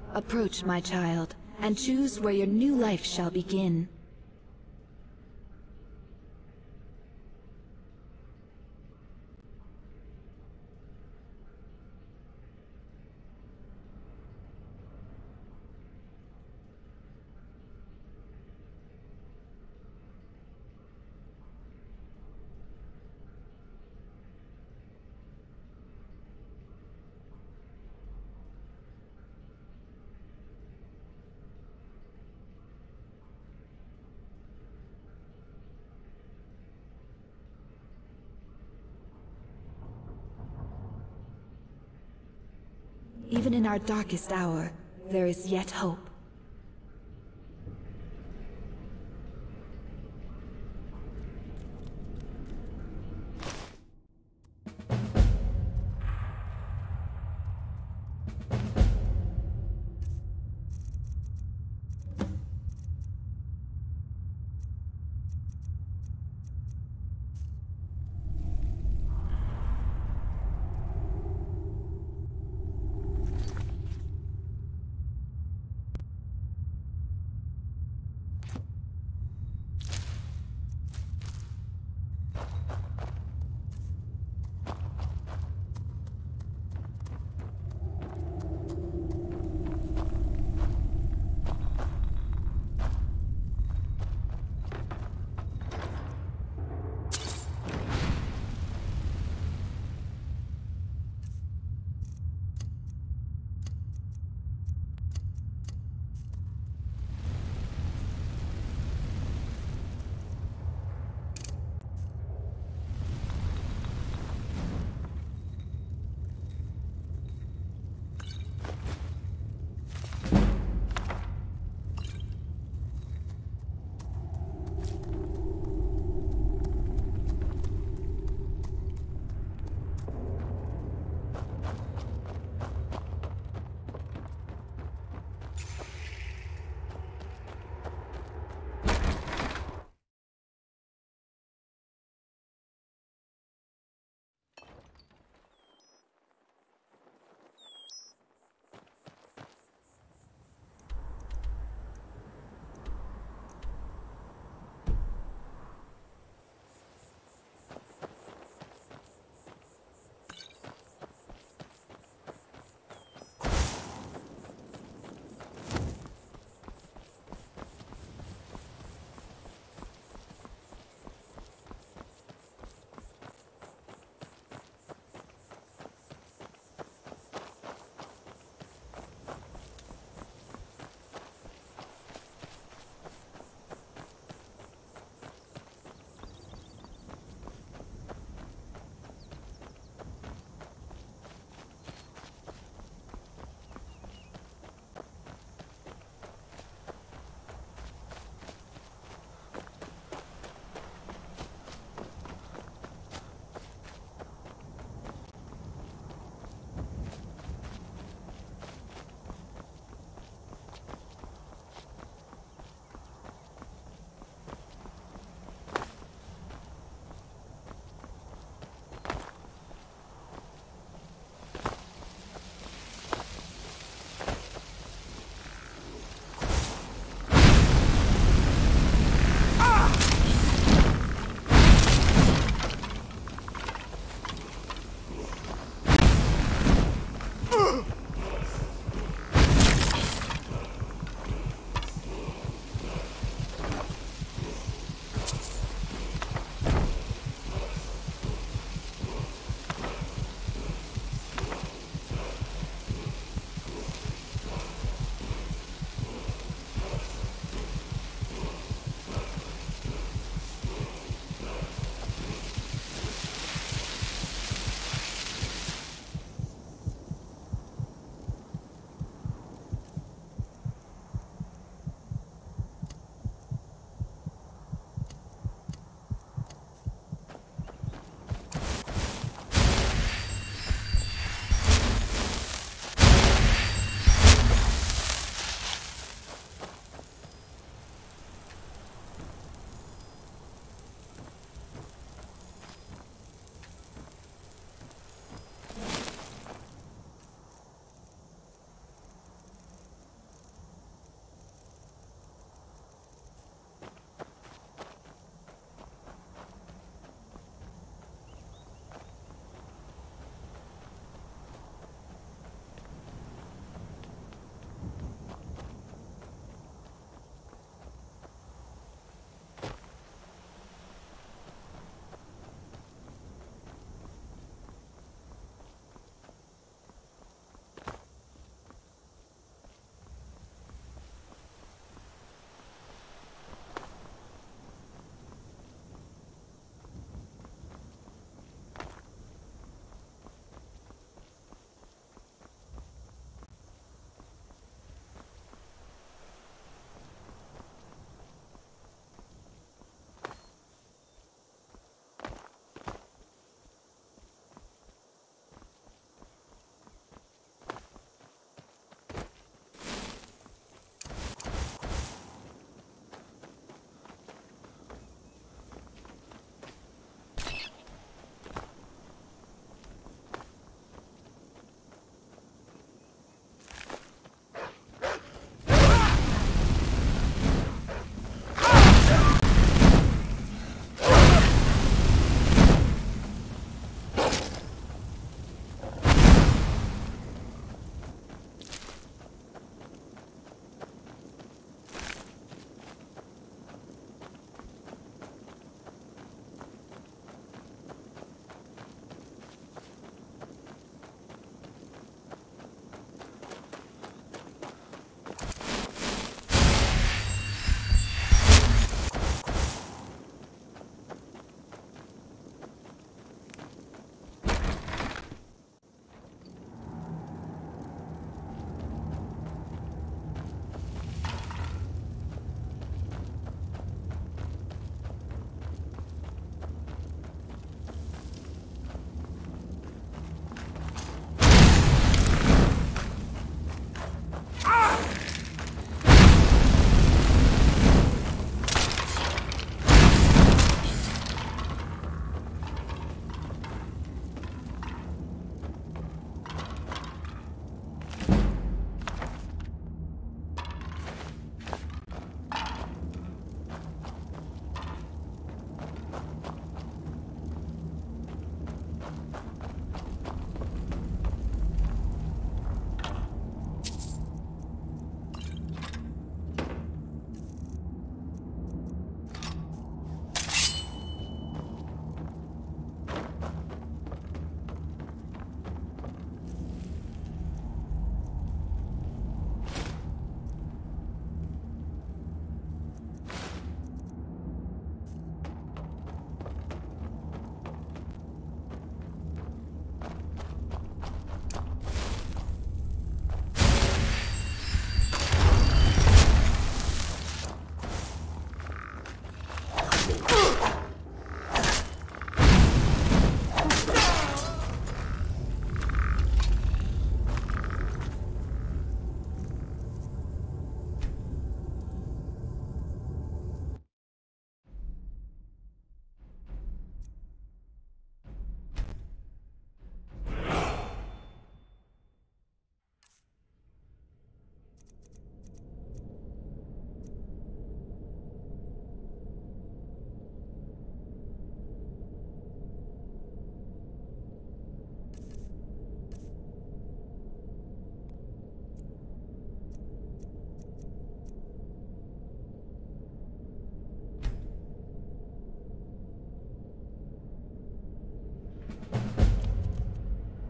Approach, my child, and choose where your new life shall begin. Even in our darkest hour, there is yet hope.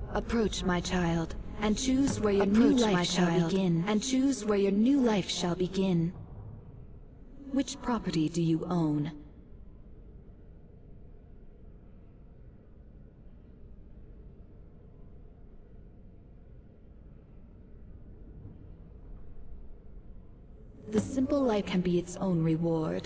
Approach, my child, and choose where your new life shall begin. And choose where your new life shall begin. Which property do you own? The simple life can be its own reward.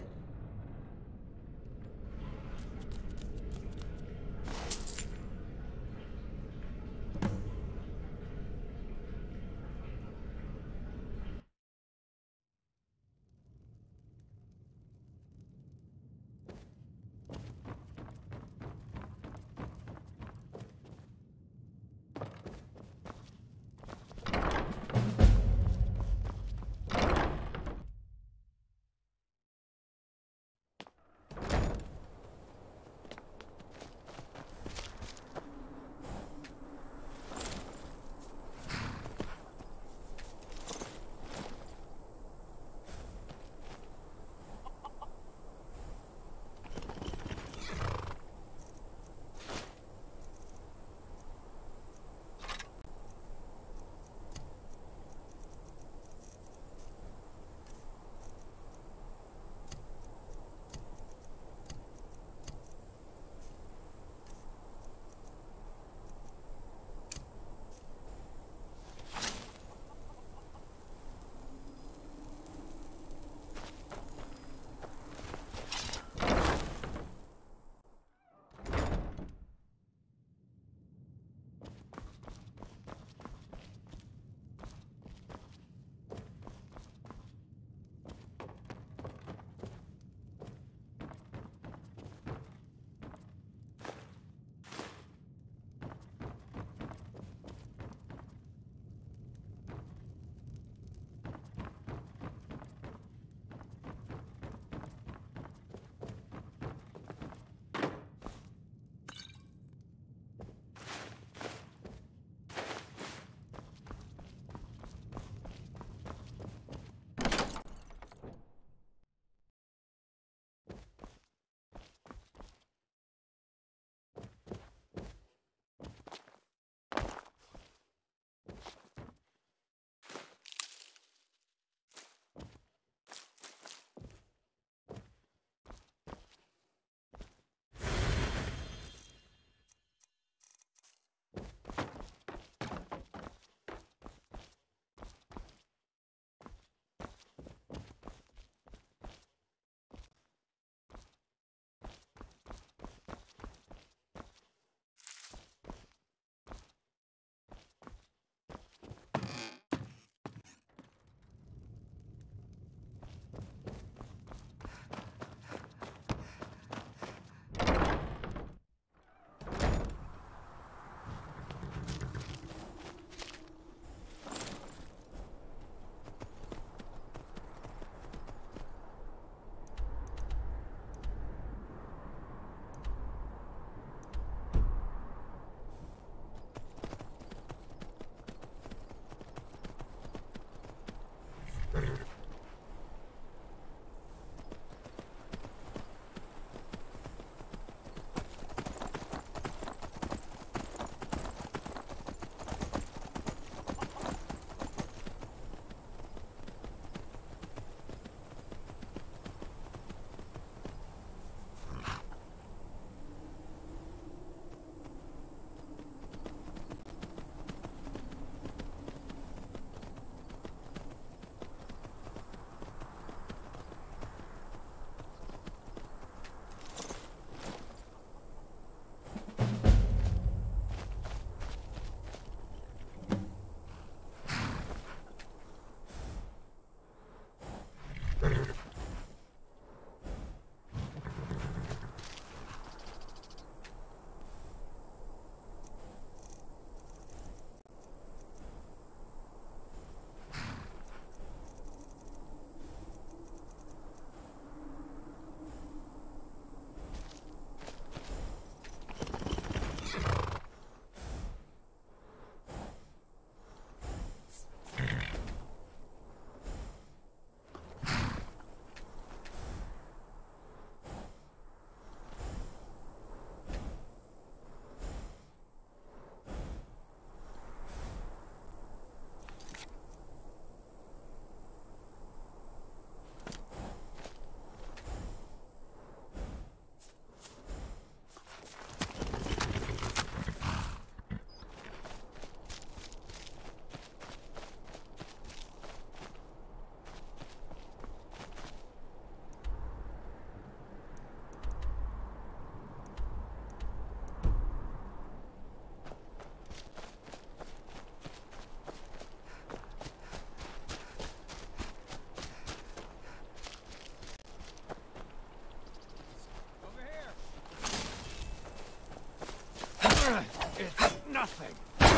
It's nothing.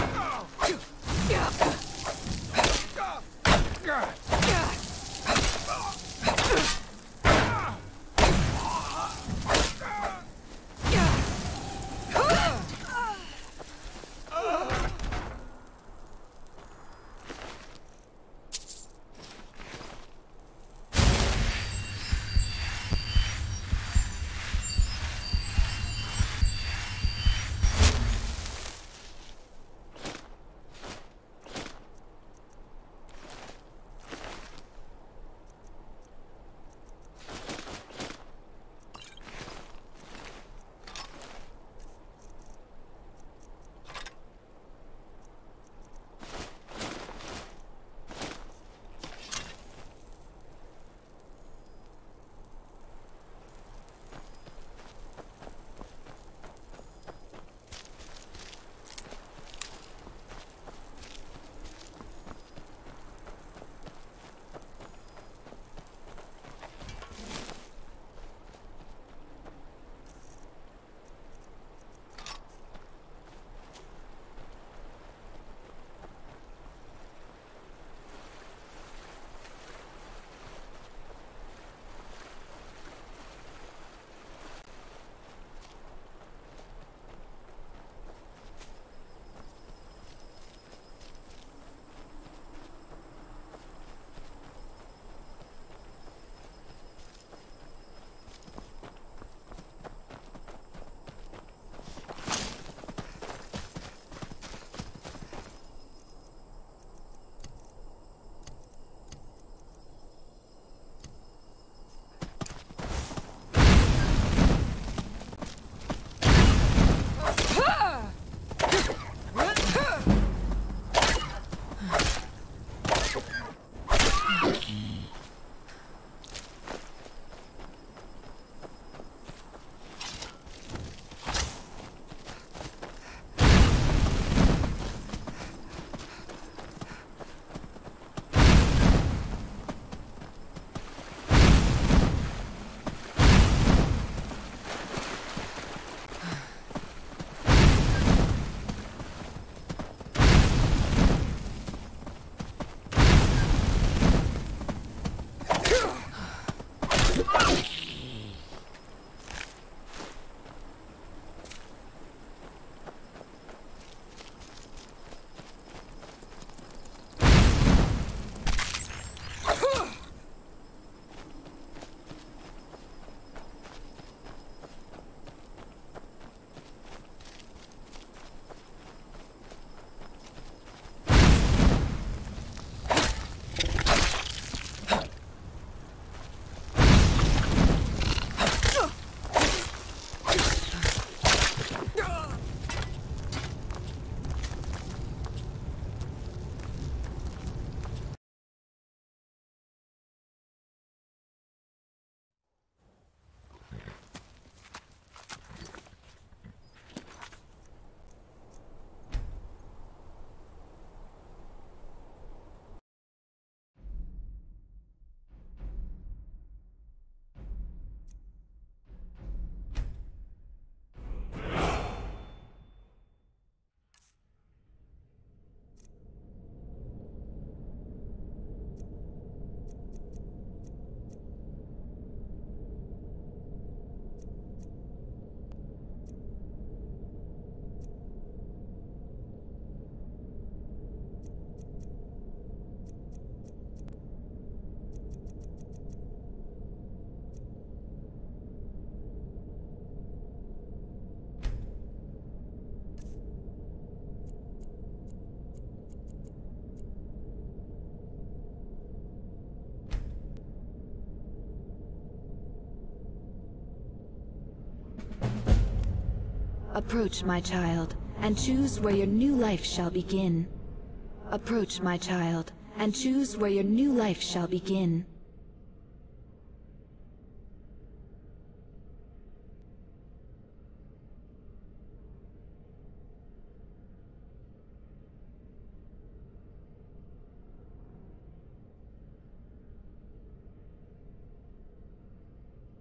Approach, my child, and choose where your new life shall begin. Approach, my child, and choose where your new life shall begin.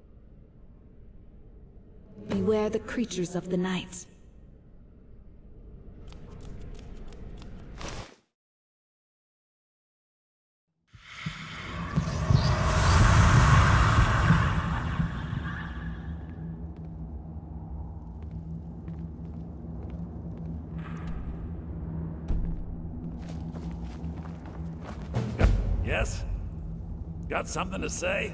Beware the creatures of the night. Yes? Got something to say?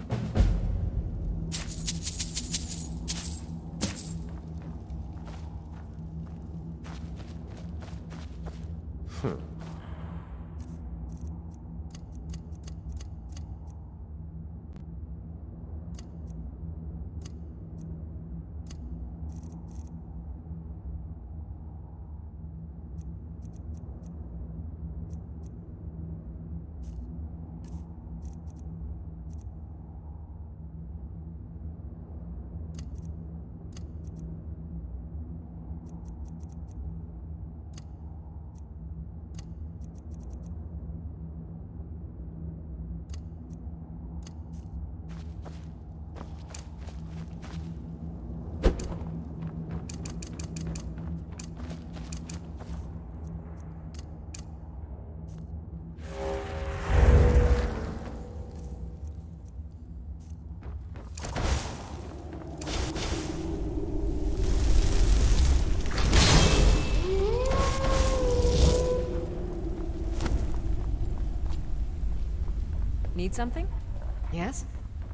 Need something? Yes?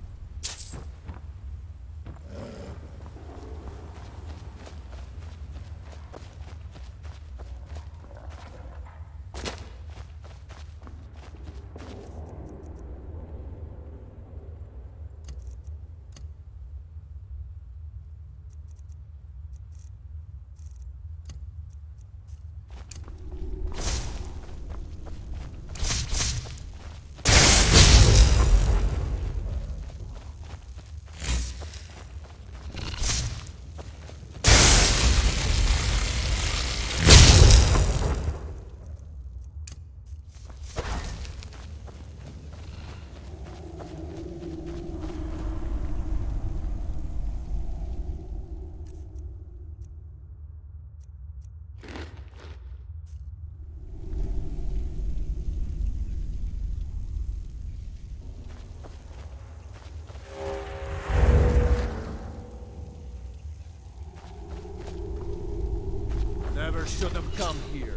Never should have come here.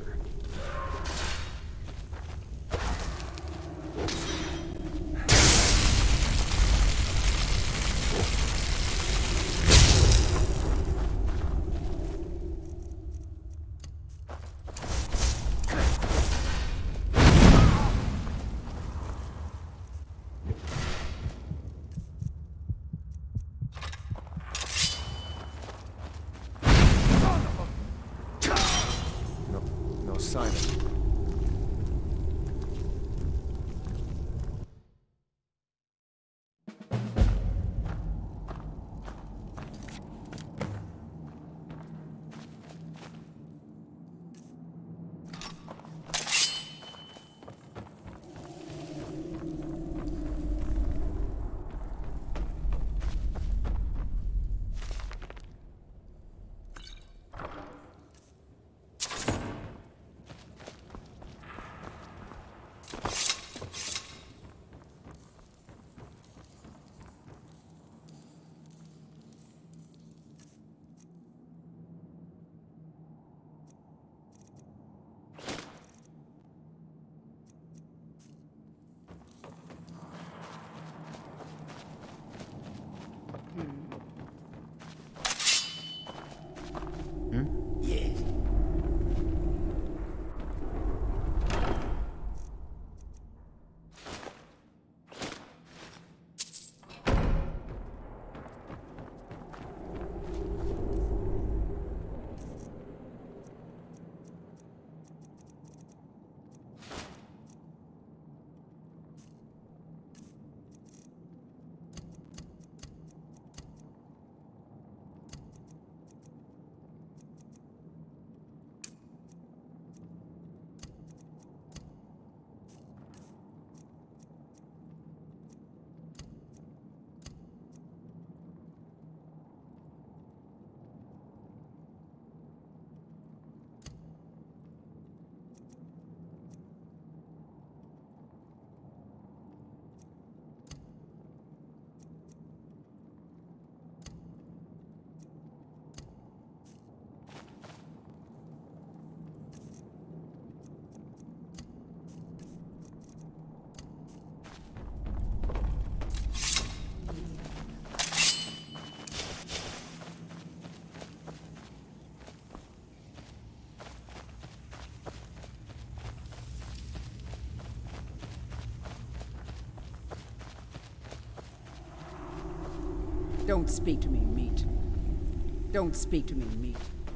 No sign of it. Don't speak to me, meat. Don't speak to me, meat.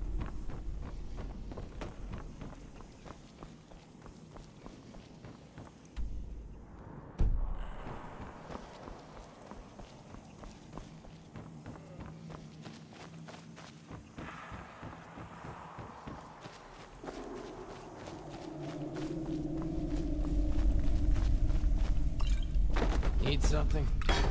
Need something?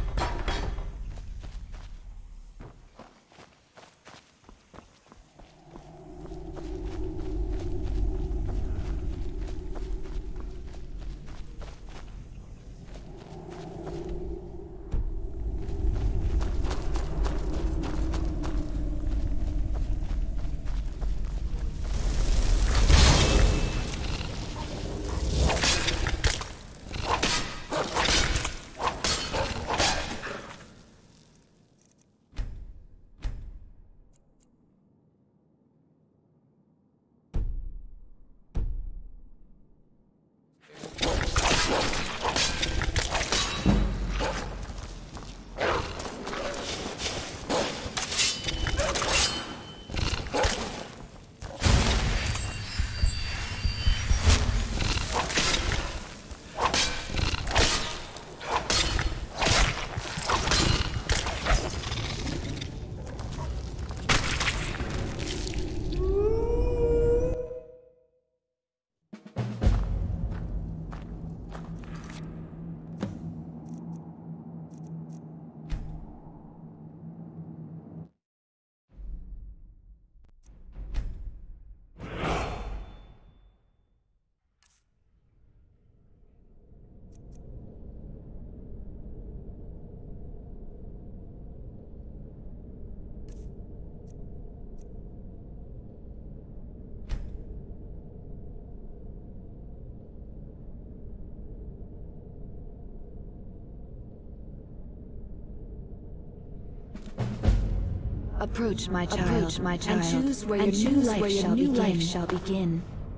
Approach, my child, and choose where your new life shall begin.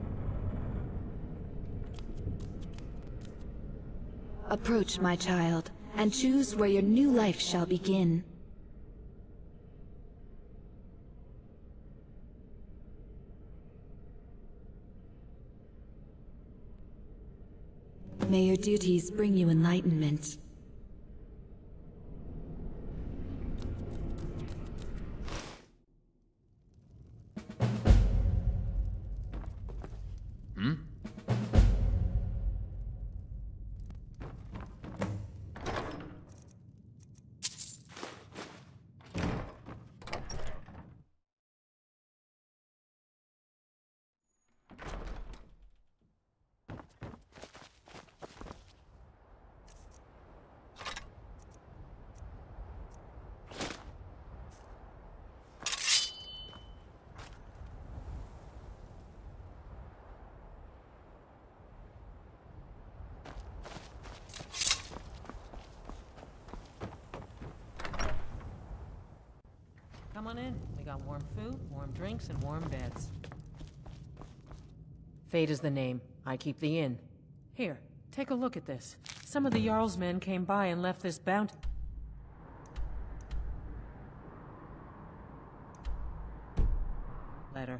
Approach, my child, and choose where your new life shall begin. May your duties bring you enlightenment. Come on in. We got warm food, warm drinks, and warm beds. Fate is the name. I keep the inn. Here, take a look at this. Some of the Jarl's men came by and left this bounty. Letter.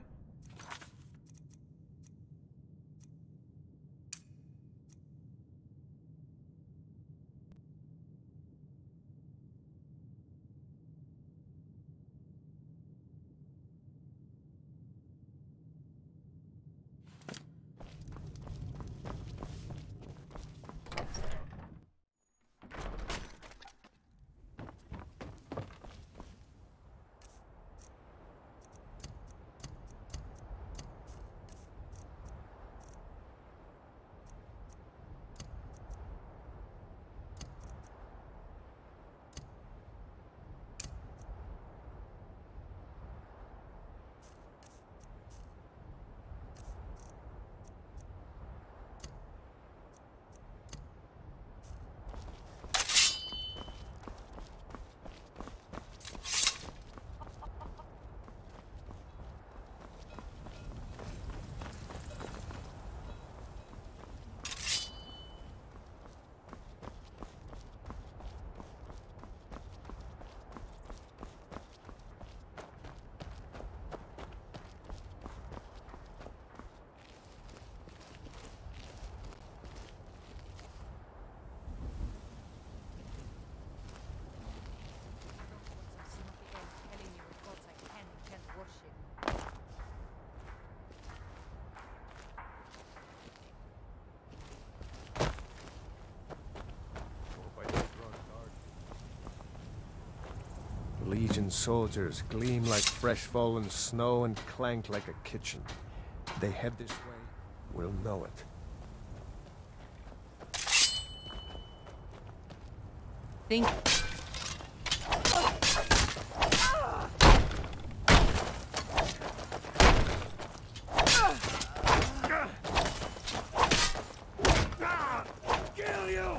Legion soldiers gleam like fresh fallen snow and clank like a kitchen. They head this way, we'll know it. Think. Kill you!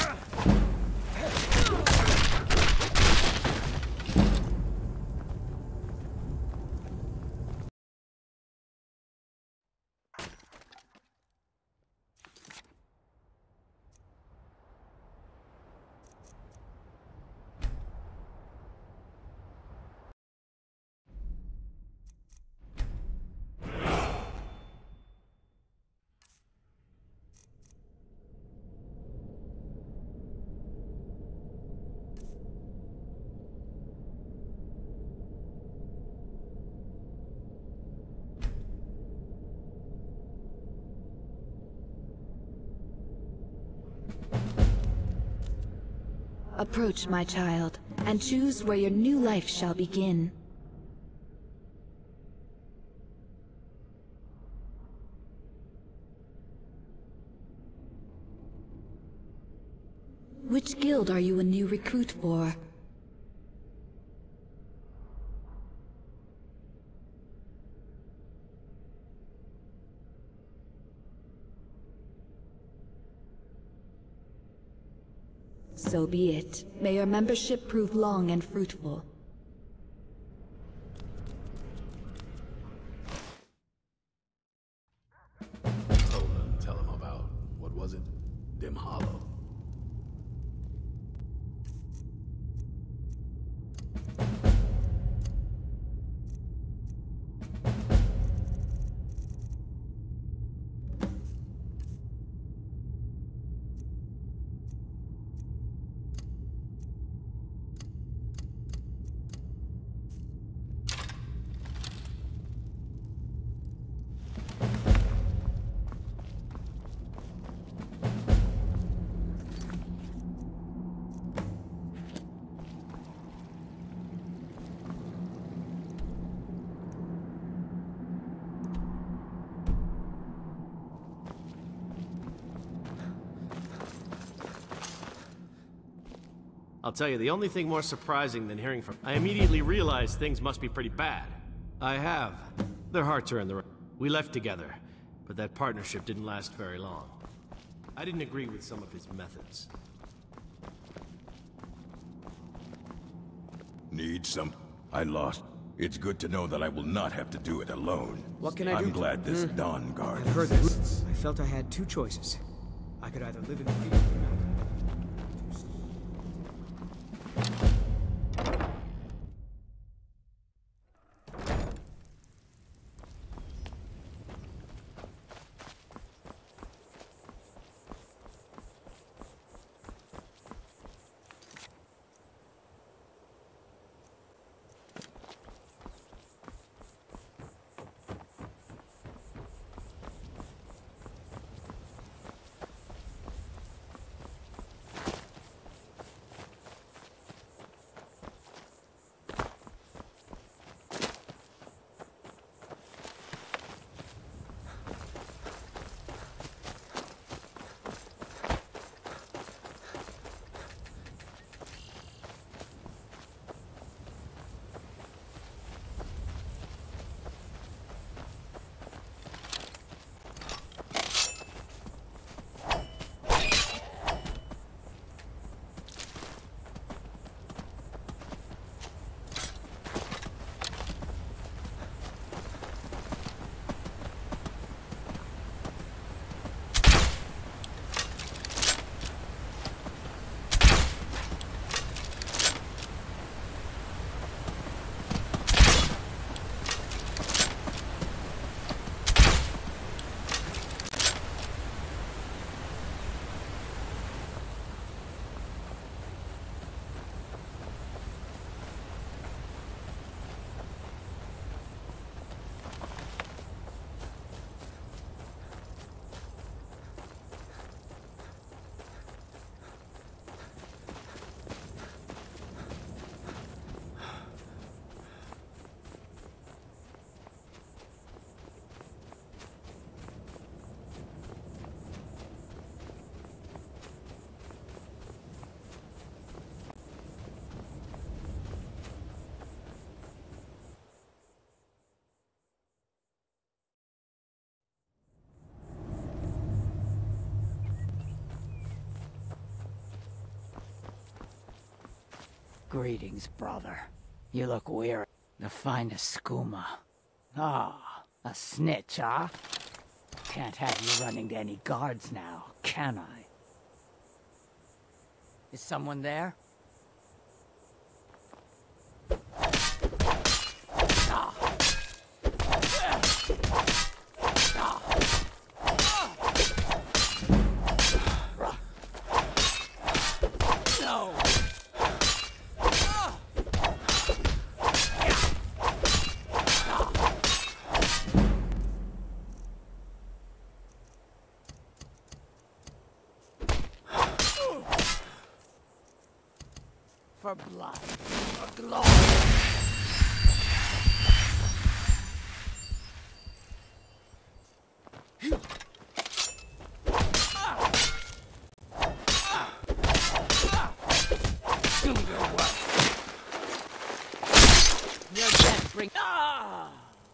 Approach, my child, and choose where your new life shall begin. Which guild are you a new recruit for? So be it. May your membership prove long and fruitful. Roland, tell him about, what was it? Dim Hollow. I'll tell you, the only thing more surprising than hearing from... I immediately realized things must be pretty bad. I have. Their hearts are in the... We left together, but that partnership didn't last very long. I didn't agree with some of his methods. Need some... I lost. It's good to know that I will not have to do it alone. What can I do? I'm glad this Dawn Guard I've heard this. exists. I felt I had two choices. I could either live in fear... Greetings, brother. You look weary. The finest skooma. Ah, a snitch, huh? Can't have you running to any guards now, can I? Is someone there? For blood, for glory. Do your work. Your death bring. Ah!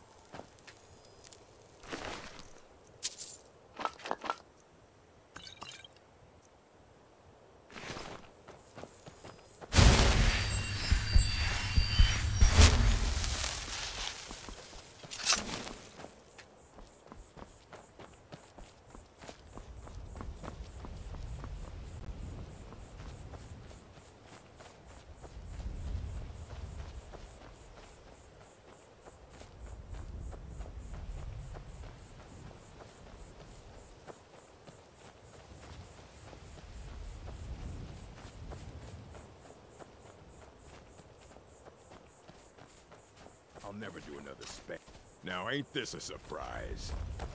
I'll never do another spec. Now ain't this a surprise?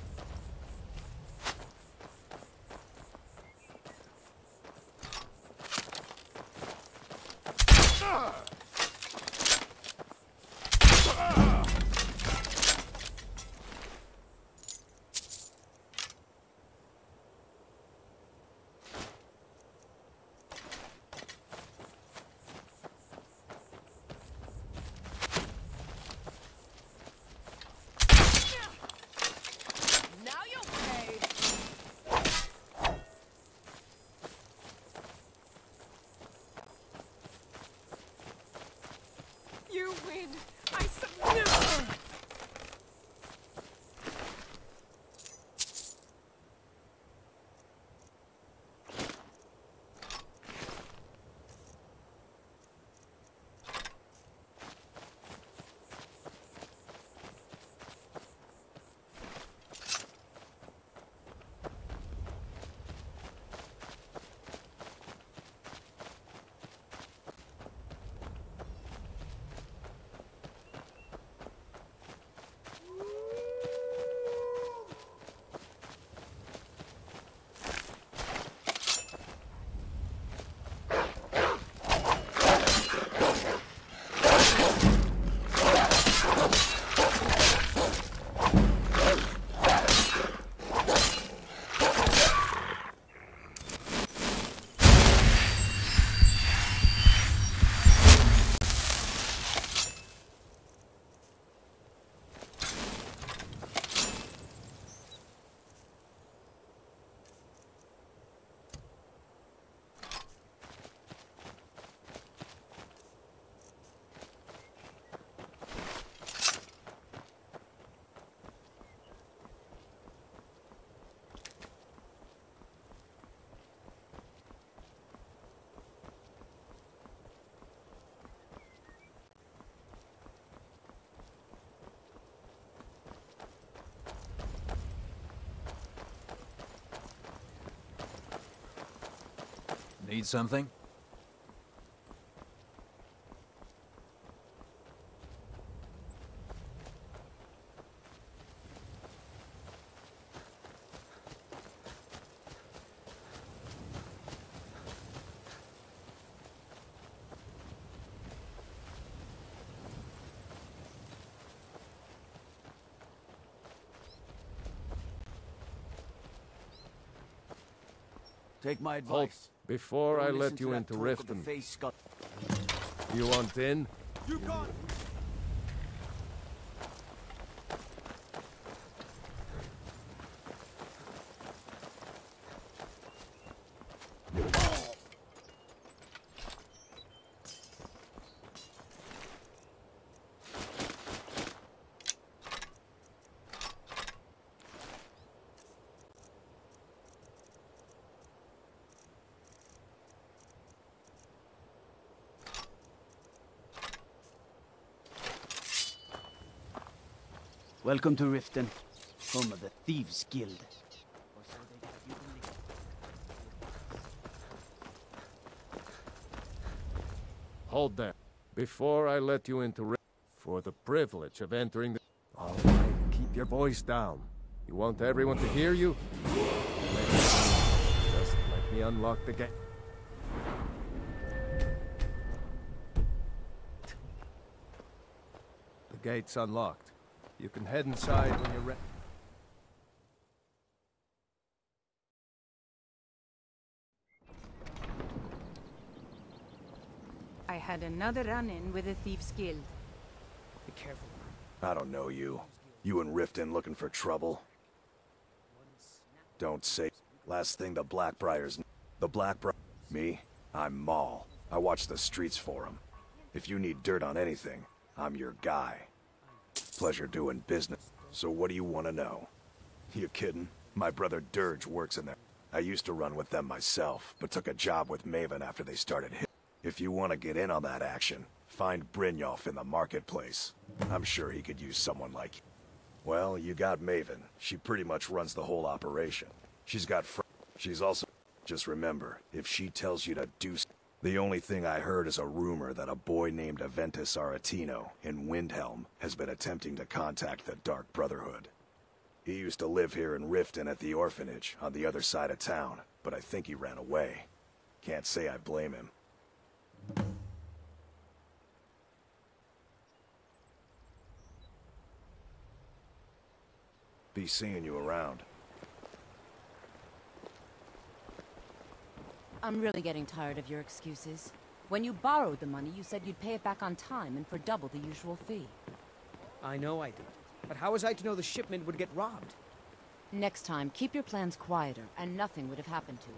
You win. I submit. Need something? Take my Halt. advice. Before I Don't let listen you to that into talk of the Riften. face scut. You want in? You got Welcome to Riften, home of the Thieves' Guild. Or so they have you believe. Hold there. Before I let you into for the privilege of entering the... All right, keep your voice down. You want everyone to hear you? Just let me unlock the gate. The gate's unlocked. You can head inside when you're ready. I had another run-in with the Thieves' Guild. Be careful. I don't know you. You in Riften looking for trouble? Don't say. Last thing the Blackbriars... The Blackbriar... Me? I'm Maul. I watch the streets for him. If you need dirt on anything, I'm your guy. Pleasure doing business. So what do you want to know? You kidding? My brother Dirge works in there. I used to run with them myself, but took a job with Maven after they started hit. If you want to get in on that action, find Brynjolf in the marketplace. I'm sure he could use someone like you. Well, you got Maven. She pretty much runs the whole operation. She's got she's also... Just remember, if she tells you to do... The only thing I heard is a rumor that a boy named Aventus Aretino in Windhelm has been attempting to contact the Dark Brotherhood. He used to live here in Riften at the orphanage on the other side of town, but I think he ran away. Can't say I blame him. Be seeing you around. I'm really getting tired of your excuses. When you borrowed the money, you said you'd pay it back on time and for double the usual fee. I know I did. But how was I to know the shipment would get robbed? Next time, keep your plans quieter, and nothing would have happened to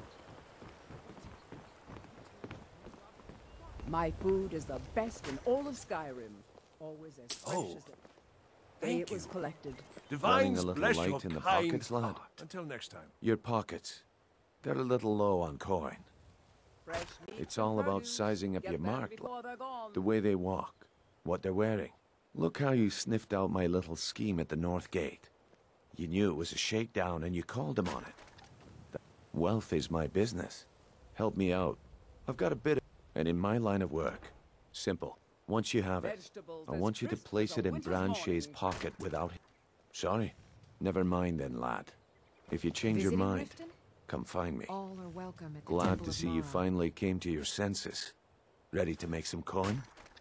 it. My food is the best in all of Skyrim. Always as fresh as the day it was collected. Divine's bless your in the kind pockets, lad. heart. Until next time. Your pockets. They're a little low on coin. Fresh meat It's and all about produce. sizing up Get your back mark, before they're gone. the way they walk, what they're wearing. Look how you sniffed out my little scheme at the North Gate. You knew it was a shakedown and you called him on it. Wealth is my business. Help me out. I've got a bit of... And in my line of work, simple. Once you have it, I want you to place it in Branché's pocket without... Sorry. Never mind then, lad. If you change your mind, come find me. All are welcome at the Glad Temple to of see you Mara. finally came to your senses. Ready to make some coin?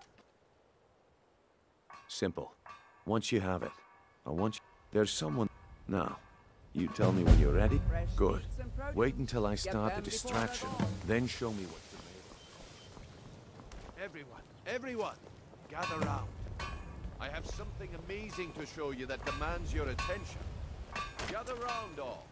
Simple. Once you have it, I want you... There's someone... Now, you tell me when you're ready? Good. Wait until I start the distraction, then show me what you're made of. Everyone, gather round. I have something amazing to show you that demands your attention. Gather round, all.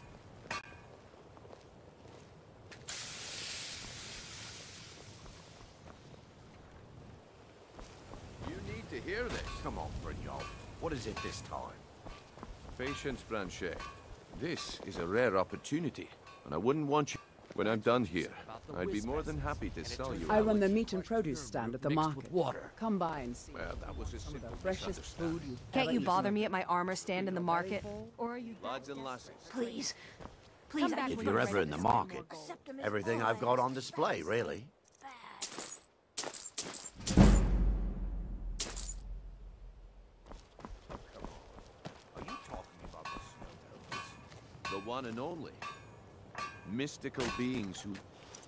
You need to hear this. Come on, Brynjolf. What is it this time? Patience, Branchet. This is a rare opportunity, and I wouldn't want you... When I'm done here, I'd be more than happy to sell you... I run the meat and produce stand at the Mixed market. with water. Come by and see. Well, that was a Some of simple the freshest food you've Can't ever you bother eaten. me at my armor stand in the market? Or are you Lads and lasses. Please. Please, I If you're ever in the market, everything I've got on display, really. Are you talking about the snow elves? The one and only. Mystical beings who...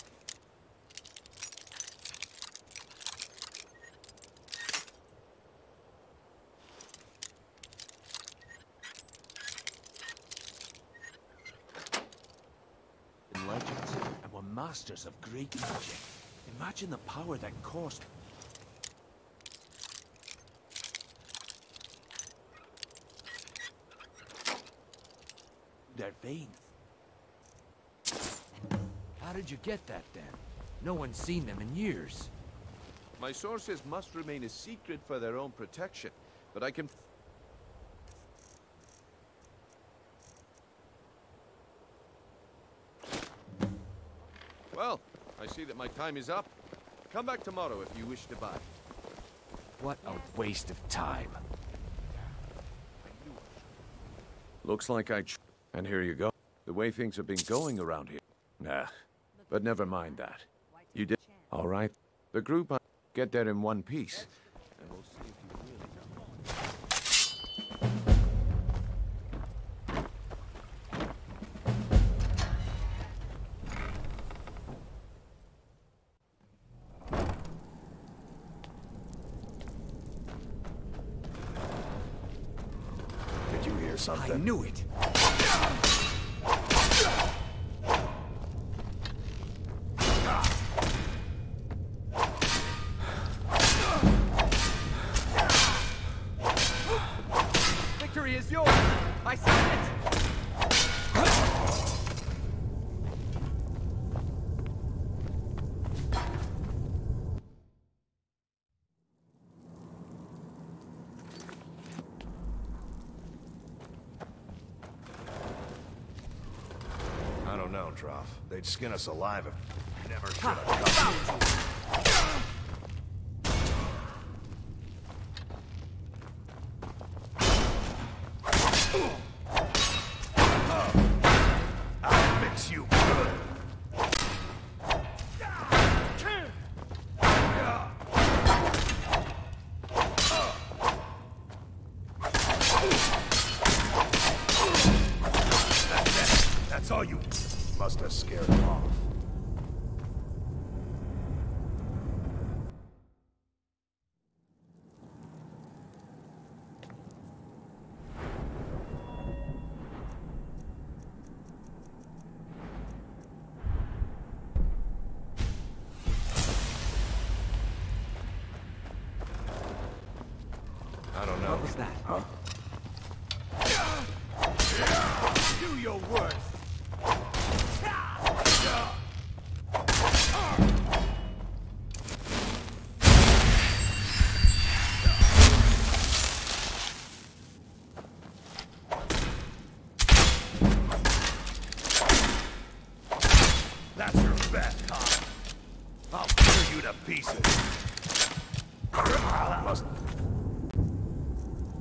In legends, and were masters of great magic. Imagine the power that caused... their veins. How did you get that, then? No one's seen them in years. My sources must remain a secret for their own protection, but I can... Well, I see that my time is up. Come back tomorrow if you wish to buy. What a waste of time. Looks like and here you go. The way things have been going around here. Nah, but never mind that. You did. All right. The group get there in one piece. And we'll see if you really Did you hear something? I knew it. Victory is yours. I submit. I don't know, Trough. They'd skin us alive if never should have come. I'll fix you good. That's all you must have scared him off. I don't know. What was that? Huh? Do your worst. That's your best, huh? I'll tear you to pieces. Must...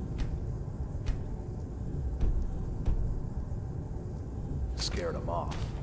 Scared him off.